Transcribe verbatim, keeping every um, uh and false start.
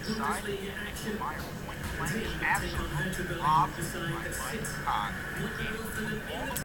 side, Meyer point blank, absolute off by Mike Cox.